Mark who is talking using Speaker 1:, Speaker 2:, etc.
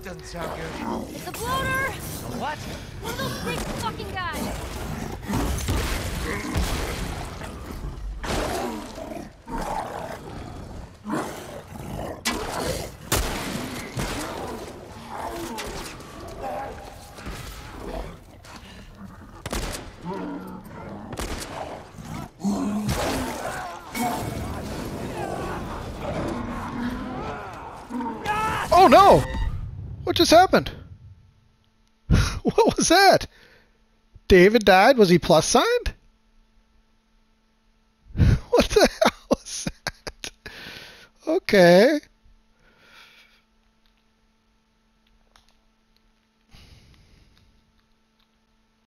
Speaker 1: doesn't sound good.
Speaker 2: It's a bloater!
Speaker 1: What?
Speaker 2: One of those big fucking guys!
Speaker 3: Oh no! What just happened? What was that? David died? Was he plus signed? What the hell was that? Okay.